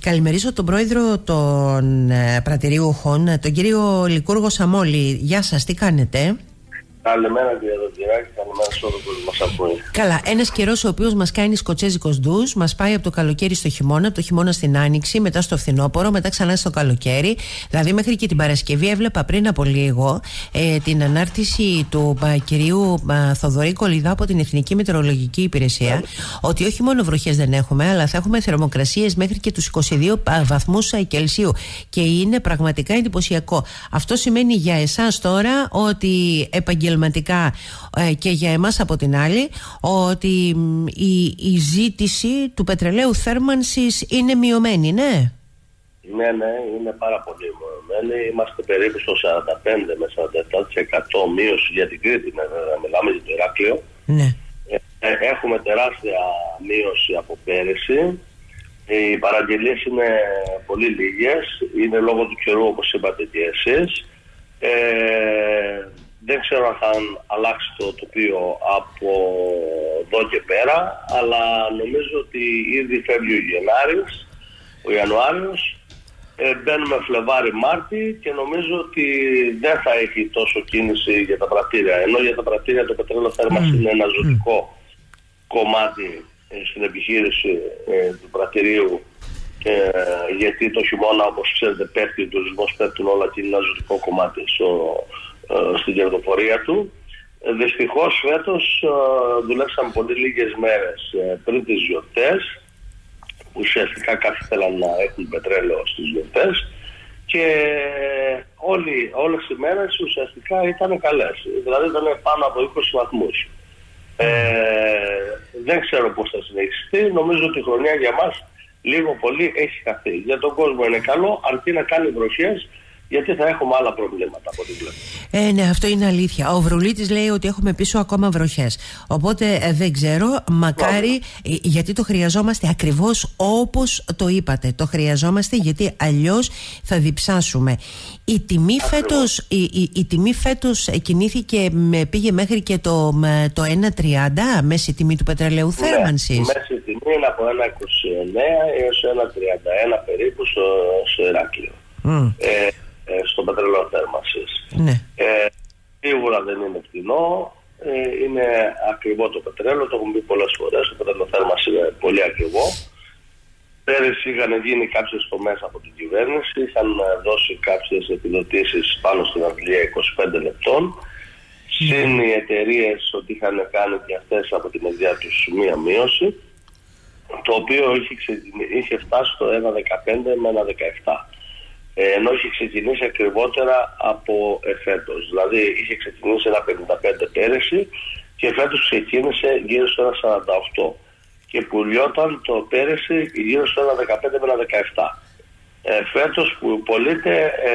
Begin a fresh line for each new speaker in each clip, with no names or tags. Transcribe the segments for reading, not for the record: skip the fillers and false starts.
Καλημερίζω τον πρόεδρο των πρατηριούχων, τον κύριο Λικούργο Σαμόλη. Γεια σας, τι κάνετε?
Καλημέρα κύριε Δοντηράκη, καλημέρα σε όλο τον κόσμο μας ακούει.
Καλά, ένας καιρός ο οποίος μας κάνει σκοτσέζικος ντους, μας πάει από το καλοκαίρι στο χειμώνα, από το χειμώνα στην άνοιξη, μετά στο φθινόπωρο, μετά ξανά στο καλοκαίρι. Δηλαδή μέχρι και την Παρασκευή έβλεπα πριν από λίγο την ανάρτηση του κυρίου Θοδωρή Κολιδά από την Εθνική Μετεωρολογική Υπηρεσία, ότι όχι μόνο βροχές δεν έχουμε, αλλά θα έχουμε θερμοκρασίες μέχρι και τους 22 βαθμούς Κελσίου. Και είναι πραγματικά εντυπωσιακό. Αυτό σημαίνει για εσάς τώρα ότι επαγγελματικά και για εμάς από την άλλη ότι η ζήτηση του πετρελαίου θέρμανσης είναι μειωμένη, ναι?
Ναι, είναι πάρα πολύ μειωμένη. Είμαστε περίπου στο 45 με 47% μείωση για την Κρήτη, μιλάμε για το Ηράκλειο.
Ναι.
Έχουμε τεράστια μείωση από πέρυσι. Οι παραγγελίες είναι πολύ λίγες, είναι λόγω του καιρού όπως είπατε και εσείς. Δεν ξέρω αν θα αλλάξει το τοπίο από εδώ και πέρα, αλλά νομίζω ότι ήδη φεύγει ο Ιανουάριος, μπαίνουμε Φλεβάρι-Μάρτι και νομίζω ότι δεν θα έχει τόσο κίνηση για τα πρατήρια. Ενώ για τα πρατήρια το πετρέλαιο θέρμανσης είναι ένα ζωτικό κομμάτι στην επιχείρηση του πρατηρίου, γιατί το χειμώνα, όπως ξέρετε, πέφτει ο τουρισμός, πέφτουν όλα και είναι ένα ζωτικό κομμάτι στην κερδοφορία του. Δυστυχώς φέτος δουλέψαμε πολύ λίγες μέρες πριν τις γιορτές, που ουσιαστικά κάποιοι θέλαν να έχουν πετρέλαιο στις γιορτές, και όλες οι μέρες ουσιαστικά ήταν καλές, δηλαδή ήταν πάνω από 20 βαθμούς. Δεν ξέρω πώς θα συνεχιστεί. Νομίζω ότι η χρονιά για μας λίγο πολύ έχει χαθεί. Για τον κόσμο είναι καλό, αρκεί να κάνει βροχές, γιατί θα έχουμε άλλα προβλήματα από την πλευρά.
Ναι, αυτό είναι αλήθεια. Ο Βρουλίτης λέει ότι έχουμε πίσω ακόμα βροχές. Οπότε δεν ξέρω, μακάρι, γιατί το χρειαζόμαστε ακριβώς όπως το είπατε. Το χρειαζόμαστε γιατί αλλιώς θα διψάσουμε. Η τιμή φέτος κινήθηκε, πήγε μέχρι και το 1,30 μέση τιμή του πετρελαίου θέρμανσης.
Ναι, μέση τιμή είναι από 1,29 έως 1,31 περίπου στο Ηράκλειο. Στο πετρέλαιο θέρμανσης.
Ναι.
Σίγουρα δεν είναι φτηνό, είναι ακριβό το πετρέλαιο, το έχουμε πει πολλές φορές, το πετρέλαιο θέρμανσης είναι πολύ ακριβό. Πέρυσι είχαν γίνει κάποιες τομές από την κυβέρνηση, είχαν δώσει κάποιες επιδοτήσεις πάνω στην Αγγλία 25 λεπτών, συν οι εταιρείες ότι είχαν κάνει και αυτές από την μεριά τους μία μείωση, το οποίο είχε φτάσει στο 1,15 με 1,17. Ενώ είχε ξεκινήσει ακριβότερα από εφέτος. Δηλαδή είχε ξεκινήσει 1,55 πέρυσι και φέτος ξεκίνησε γύρω στο 1,48 και πουλιόταν το πέρυσι γύρω στο 1,15 με 1,17. Φέτος που πωλείται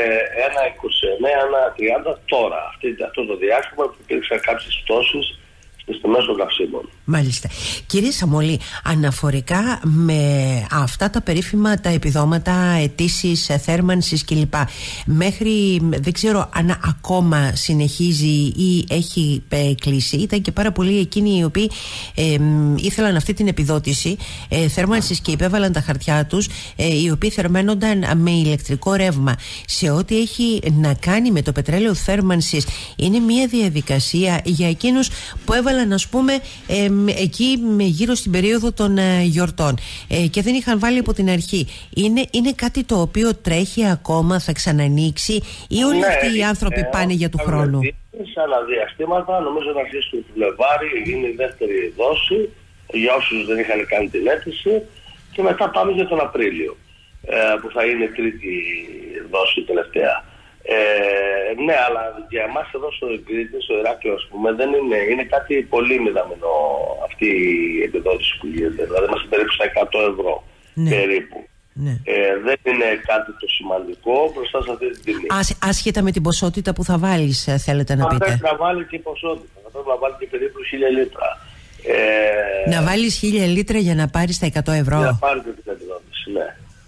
1,29, 1,30 τώρα, αυτό το διάστημα που υπήρξαν κάποιες πτώσεις στις τιμές των καυσίμων.
Μάλιστα. Κύριε Σαμόλη, αναφορικά με αυτά τα περίφημα τα επιδόματα αιτήσεις θέρμανσης κλπ, μέχρι δεν ξέρω αν ακόμα συνεχίζει ή έχει κλείσει, ήταν και πάρα πολλοί εκείνοι οι οποίοι ήθελαν αυτή την επιδότηση θέρμανσης και υπέβαλαν τα χαρτιά τους, οι οποίοι θερμαίνονταν με ηλεκτρικό ρεύμα. Σε ό,τι έχει να κάνει με το πετρέλαιο θέρμανσης, είναι μια διαδικασία για εκείνους που έβαλαν, ας πούμε, εκεί γύρω στην περίοδο των γιορτών και δεν είχαν βάλει από την αρχή. Είναι κάτι το οποίο τρέχει ακόμα, θα ξανανοίξει, ή όλοι αυτοί οι άνθρωποι πάνε για του χρόνου?
Σε άλλα διαστήματα, νομίζω να αρχίσει το Φλεβάρι, είναι η δεύτερη δόση για όσους δεν είχαν κάνει την αίτηση, και μετά πάμε για τον Απρίλιο, που θα είναι η τρίτη δόση τελευταία. Ναι, αλλά για εμάς εδώ στο Κρήτη, στο Ηράκλειο, ας πούμε, δεν είναι κάτι πολύ μηδαμινό αυτή η επιδότηση που γίνεται. Δηλαδή είμαστε περίπου στα 100 ευρώ περίπου. Ναι. Δεν είναι κάτι το σημαντικό μπροστά σε αυτή τη τιμή.
Άσχετα με την ποσότητα που θα βάλεις, θέλετε να πείτε?
Θα πρέπει να βάλει και ποσότητα, θα πρέπει να βάλει και περίπου 1000 λίτρα.
Να βάλεις 1000 λίτρα για να πάρεις τα 100 ευρώ?
Για να πάρει και την επιδότηση, ναι.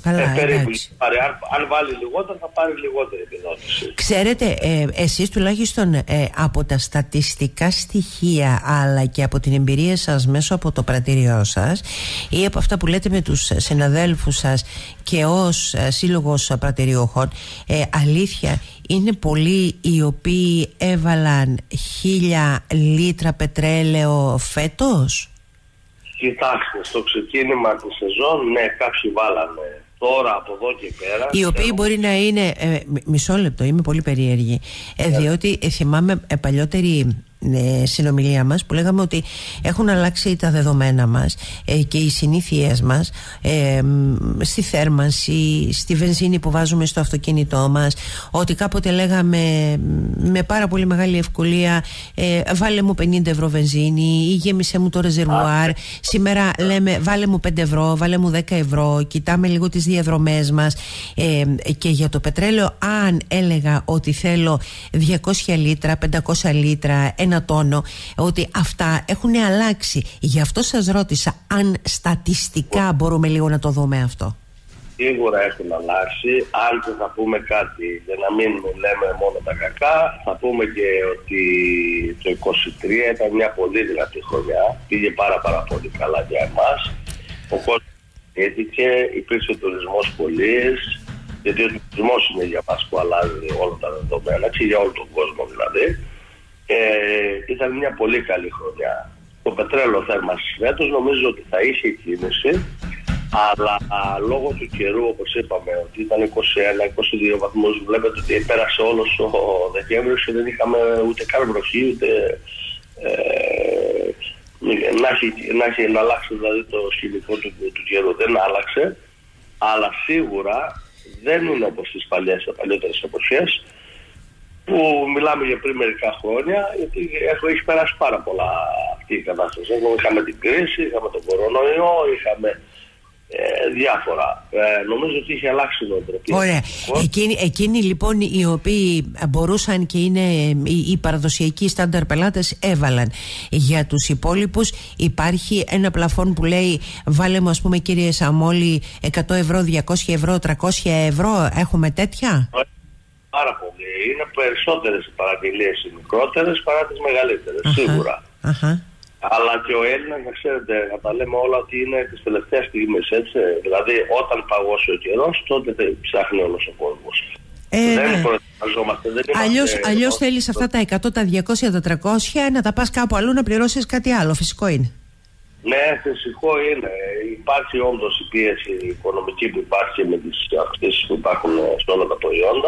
Περίπου. Αν βάλει λιγότερο θα πάρει λιγότερη επιδότηση.
Ξέρετε, εσείς τουλάχιστον από τα στατιστικά στοιχεία αλλά και από την εμπειρία σας μέσω από το πρατήριό σας ή από αυτά που λέτε με τους συναδέλφους σας και ως σύλλογος πρατηριούχων, αλήθεια είναι πολλοί οι οποίοι έβαλαν 1.000 λίτρα πετρέλαιο φέτος?
Κοιτάξτε, στο ξεκίνημα της σεζόν, ναι, κάποιοι βάλανε. Τώρα από εδώ και πέρα,
οι οποίοι μπορεί να είναι μισό λεπτό, είμαι πολύ περίεργη, διότι θυμάμαι παλιότερη συνομιλία μας που λέγαμε ότι έχουν αλλάξει τα δεδομένα μας και οι συνήθειές μας στη θέρμανση, στη βενζίνη που βάζουμε στο αυτοκίνητό μας, ότι κάποτε λέγαμε με πάρα πολύ μεγάλη ευκολία βάλε μου 50 ευρώ βενζίνη ή γέμισε μου το ρεζερβουάρ. Σήμερα λέμε βάλε μου 5 ευρώ, βάλε μου 10 ευρώ, κοιτάμε λίγο τις διαδρομές μας. Και για το πετρέλαιο, αν έλεγα ότι θέλω 200 λίτρα, 500 λίτρα, 1 τόνο, ότι αυτά έχουν αλλάξει. Γι' αυτό σας ρώτησα αν στατιστικά μπορούμε λίγο να το δούμε αυτό.
Σίγουρα έχουν αλλάξει. Αν και θα πούμε κάτι, για να μην λέμε μόνο τα κακά, θα πούμε και ότι το 23 ήταν μια πολύ δυνατή χρονιά. Πήγε πάρα πολύ καλά για εμάς. Ο κόσμος έτυχε, υπήρξε τουρισμός πολύς, γιατί ο τουρισμός είναι για μας που αλλάζει όλα τα δεδομένα, έτσι, για όλο τον κόσμο δηλαδή. Ήταν μια πολύ καλή χρονιά. Το πετρέλαιο θέρμανσης φέτος νομίζω ότι θα είχε κίνηση, αλλά λόγω του καιρού, όπως είπαμε, ότι ήταν 21-22 βαθμούς, βλέπετε ότι πέρασε όλος ο Δεκέμβριος και δεν είχαμε ούτε καν βροχή, ούτε να αλλάξει δηλαδή το σκηνικό του καιρού. Δεν άλλαξε, αλλά σίγουρα δεν είναι όπως τις παλιότερες εποχές που μιλάμε για πριν μερικά χρόνια, γιατί έχει περάσει πάρα πολλά αυτή η κατάσταση. Είχαμε την κρίση, είχαμε τον κορονοϊό, είχαμε διάφορα. Νομίζω ότι είχε αλλάξει νοοτροπία.
Ωραία. Εκείνοι λοιπόν οι οποίοι μπορούσαν και είναι οι παραδοσιακοί στάνταρ πελάτες έβαλαν. Για τους υπόλοιπους υπάρχει ένα πλαφόν που λέει βάλε μου, ας πούμε, κύριε Σαμόλη, 100 ευρώ, 200 ευρώ, 300 ευρώ. Έχουμε τέτοια?
Πάρα πολύ. Είναι περισσότερες οι παραγγελίες οι μικρότερες παρά τις μεγαλύτερες, σίγουρα. Αλλά και ο Έλληνας, να ξέρετε, να τα λέμε όλα ότι είναι τις τελευταίες στιγμές, έτσι. Δηλαδή, όταν παγώσει ο καιρός, τότε ψάχνει όλος ο κόσμος. Δεν προετοιμαζόμαστε.
Αλλιώς θέλεις αυτά τα 100, τα 200, τα 300 να τα πας κάπου αλλού να πληρώσεις κάτι άλλο. Φυσικό είναι.
Ναι, φυσικό είναι. Υπάρχει όντως η πίεση οικονομική που υπάρχει με τις αυξήσεις που υπάρχουν σε όλα τα προϊόντα.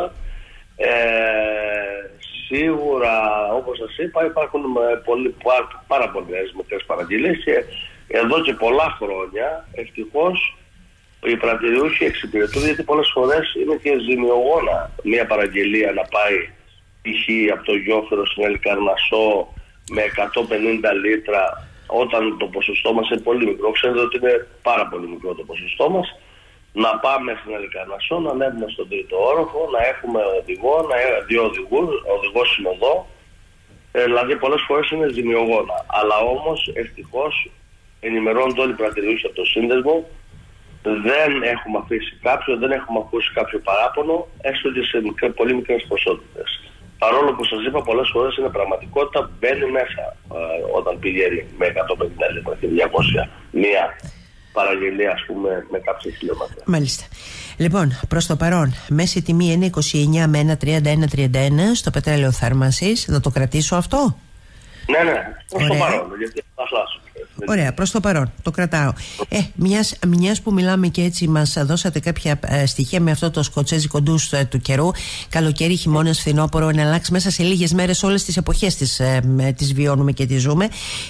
Σίγουρα, όπως σας είπα, υπάρχουν πάρα πολλές μικρές παραγγελίες και εδώ και πολλά χρόνια ευτυχώς οι πρατηριούχοι εξυπηρετούν, γιατί πολλές φορές είναι και ζημιογόνα μια παραγγελία να πάει π.χ. από το Γιόφερο στην Ελικαρνασσό με 150 λίτρα όταν το ποσοστό μας είναι πολύ μικρό. Ξέρετε ότι είναι πάρα πολύ μικρό το ποσοστό μας. Να πάμε στην Ελικαρνασσό, να ανέβουμε στον τρίτο όροφο, να έχουμε οδηγό, δύο οδηγούς, οδηγός συνοδό. Δηλαδή πολλές φορές είναι ζημιογόνα. Αλλά όμως ευτυχώς ενημερώνονται όλοι οι πρατηριούχοι από το σύνδεσμο. Δεν έχουμε αφήσει δεν έχουμε ακούσει κάποιο παράπονο, έστω και σε πολύ μικρές ποσότητες. Παρόλο που σας είπα, πολλές φορές είναι πραγματικότητα, μπαίνει μέσα όταν πηγαίνει με 150 λίτρα και 200 μία παραγγελία, ας πούμε, με κάποια χιλιόμετρα.
Μάλιστα. Λοιπόν, προς το παρόν, μέση τιμή είναι 29 με 1,31 στο πετρέλαιο θέρμανσης. Να το κρατήσω αυτό?
Ναι, προς το παρόν, γιατί θα χάσω.
Ωραία, προς το παρόν, το κρατάω. Μιας που μιλάμε και έτσι μας δώσατε κάποια στοιχεία με αυτό το σκοτσέζικο ντους του καιρού, καλοκαίρι, χειμώνας, φθινόπωρο, να αλλάξει μέσα σε λίγες μέρες, όλες τις εποχές τις βιώνουμε και τις ζούμε.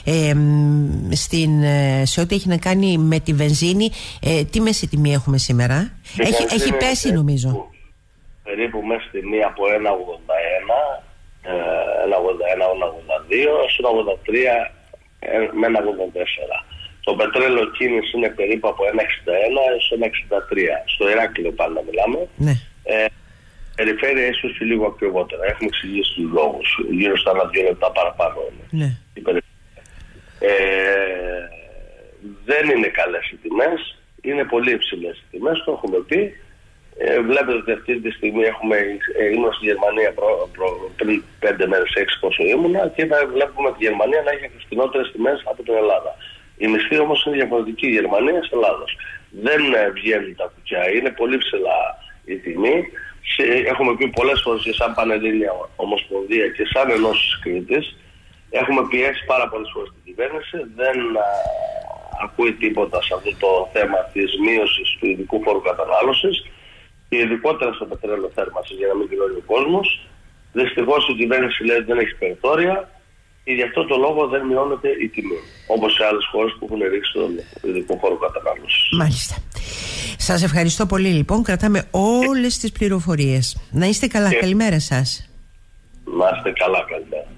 Σε ό,τι έχει να κάνει με τη βενζίνη, τι μέση τιμή έχουμε σήμερα? Έχει πέσει νομίζω.
Περίπου μέσα τιμή από 1,81, 1,81-1,82 έως 1,83 με 1,84. Το πετρέλαιο κίνηση είναι περίπου από 1,61 έως 1,63. Στο Ηράκλειο πάντα μιλάμε.
Ναι.
Περιφέρεια ίσως και λίγο ακριβότερα. Έχουμε εξηγήσει τους λόγους. Γύρω στα 2 λεπτά παραπάνω είναι.
Ναι.
Δεν είναι καλές οι τιμές. είναι πολύ υψηλές οι τιμές, το έχουμε πει. Βλέπετε ότι αυτή τη στιγμή ήμουν στη Γερμανία πριν 5 μέρες, 6 πόσο ήμουνα, και βλέπουμε τη Γερμανία να έχει φθηνότερες τιμές από την Ελλάδα. Η μισθή όμως είναι διαφορετική Γερμανίας Ελλάδος. Δεν βγαίνουν τα κουκιά, είναι πολύ ψηλά η τιμή. Έχουμε πει πολλές φορές και σαν Πανελλήνια Ομοσπονδία και σαν Ενώσεις Κρήτης, έχουμε πιέσει πάρα πολλές φορές την κυβέρνηση, δεν ακούει τίποτα σε αυτό το θέμα της μείωσης του ειδικού φόρου κατανάλωσης και ειδικότερα στο πετρέλαιο θέρμανσης, για να μην δηλώνει ο κόσμος. Δυστυχώς η κυβέρνηση λέει ότι δεν έχει περιθώρια και γι' αυτό το λόγο δεν μειώνεται η τιμή, όπως σε άλλες χώρες που έχουν ρίξει τον ειδικό φόρο κατανάλωσης.
Μάλιστα. Σας ευχαριστώ πολύ λοιπόν. Κρατάμε όλες τις πληροφορίες. Να είστε καλά. Καλημέρα σας.
Να είστε καλά. Καλημέρα.